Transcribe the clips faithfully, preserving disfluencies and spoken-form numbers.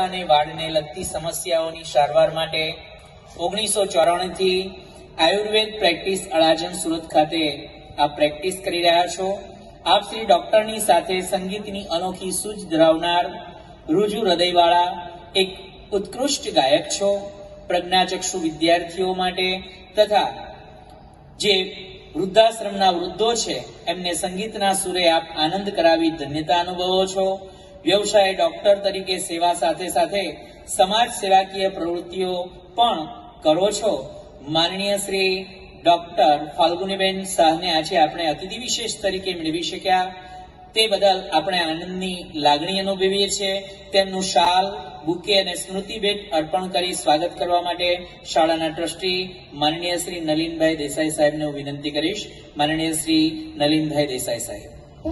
અને વાળને લગતી સમસ્યાઓની સારવાર માટે ઓગણીસો ચોરાણું થી આયુર્વેદ પ્રેક્ટિસ અડાજણ સુરત ખાતે આપ પ્રેક્ટિસ કરી રહ્યા છો। આપ શ્રી ડોક્ટરની સાથે સંગીતની અનોખી સૂઝ ધરાવનાર રુજુ હૃદયવાળા એક ઉત્કૃષ્ટ ગાયક છો। પ્રજ્ઞાચક્ષુ વિદ્યાર્થીઓ માટે તથા જે વૃદ્ધાશ્રમના વૃદ્ધો છે એમને સંગીતના સુરે આપ આનંદ કરાવી ધન્યતા અનુભવો છો। વ્યવસાય ડોક્ટર તરીકે સેવા સાથે સાથે સમાજ સેવાકીય પ્રવૃત્તિઓ પણ કરો છો। માનનીય શ્રી ડોક્ટર ફાલ્ગુનીબેન શાહને આજે આપણે અતિથિ વિશેષ તરીકે મેળવી શક્યા તે બદલ આપણે આનંદની લાગણી અનુભવીએ છીએ। તેમનું શાલ, બુકે અને સ્મૃતિ ભેટ અર્પણ કરી સ્વાગત કરવા માટે શાળાના ટ્રસ્ટી માનનીય શ્રી નલિનભાઈ દેસાઈ સાહેબને હું વિનંતી કરીશ। માનનીય શ્રી નલિનભાઈ દેસાઈ સાહેબ।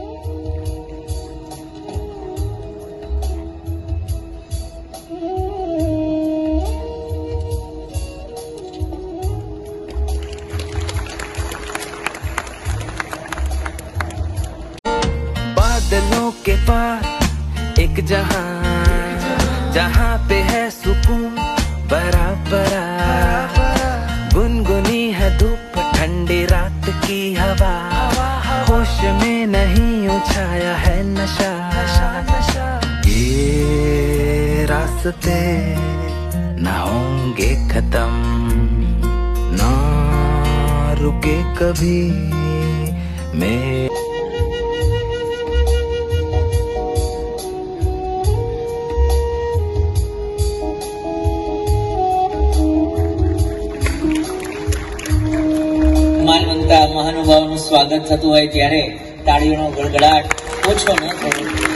बादलों के पार एक जहां, जहां पे है सुकून बरा बरा, गुनगुनी है धूप ठंडी रात की हवा, होश में नहीं उछाया है नशा, ये रास्ते ना होंगे खत्म, ना रुके कभी मैं। માનવંતા મહાનુભાવનું સ્વાગત થતું હોય ત્યારે તાળીઓનો ગડગડાટ ઓછો ન થવો।